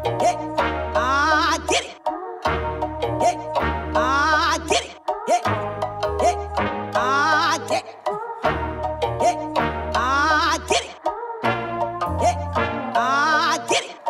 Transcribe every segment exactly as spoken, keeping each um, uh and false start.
Yeah, I get it. Yeah, I get it. Yeah, yeah, I get it. Yeah, I get it. Yeah, I get it.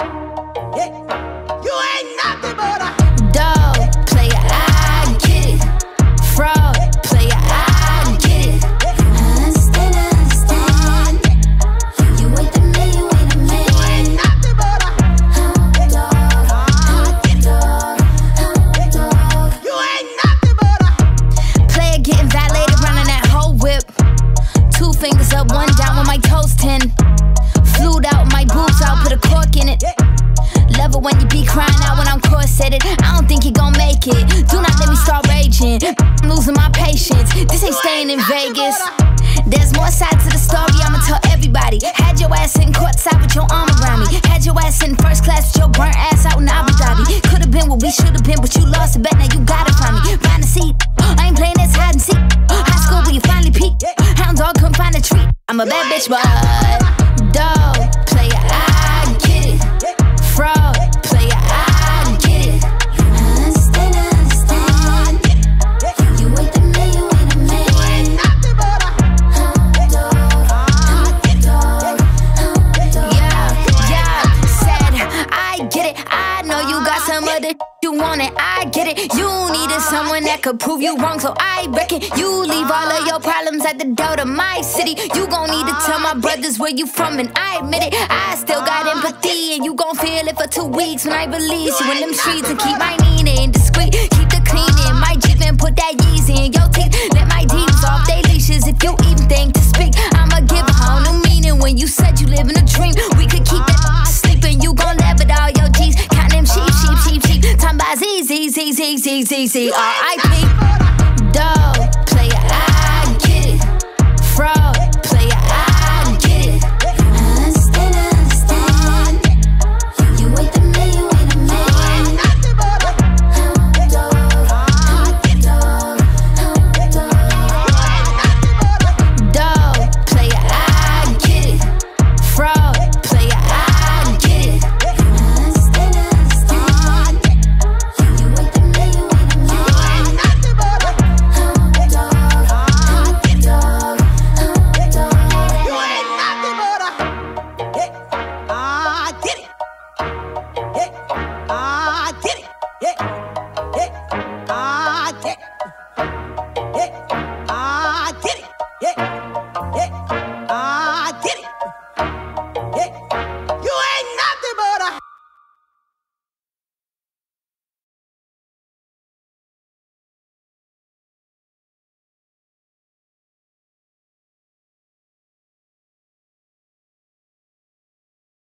Yeah, you ain't nothing but a dog player. I get it. Fraud player. I get it. I understand, I understand. You ain't the man, you ain't the man. You ain't nothing but a dog. I get it. Dog. Dog. You ain't nothing but a Player getting violated, running that whole whip. Two fingers up, one down with my toes ten. Flued out, my boobs out, put a cork in it. Love it when you be crying out when I'm corseted. I don't think you gon' make it. Do not let me start raging. I'm losing my patience. This ain't staying in Vegas. There's more sides to the story, I'ma tell everybody. Had your ass sitting courtside with your arm around me. Had your ass sitting first class with your burnt ass out in Abu Dhabi. Could've been what we should've been, but you lost a bet, now you gotta find me. Find a seat, I ain't playing this hide and seek. High school where you finally peak. Hound dog couldn't find a treat. I'm a bad bitch, but dog player, I get it. Fraud player, I get it. I understand, I understand. You ain't the man, you ain't the man. You ain't nothing but a Dog, dog, dog. Yeah, yeah, said I get it. I know you got some other you want it. I get it. You needed someone that could prove you wrong, so I reckon you leave all of your problems at the door to my city. You gon' need to tell my brothers where you from, and I admit it. I still got empathy, and you gon' feel it for two weeks when I release you in them streets. And keep my Nina in discreet, keep the cleaning. My Jeep and put that Yeezy in your teeth. Let my demons off they leashes if you even think to speak. I'ma give a whole new meaning when you said you live in a dream. We could keep that sleeping. You gon' laugh at all your G's, count them sheep, sheep, sheep, sheep. Time by Z, Z, Z, Z, Z, Z, Z. R I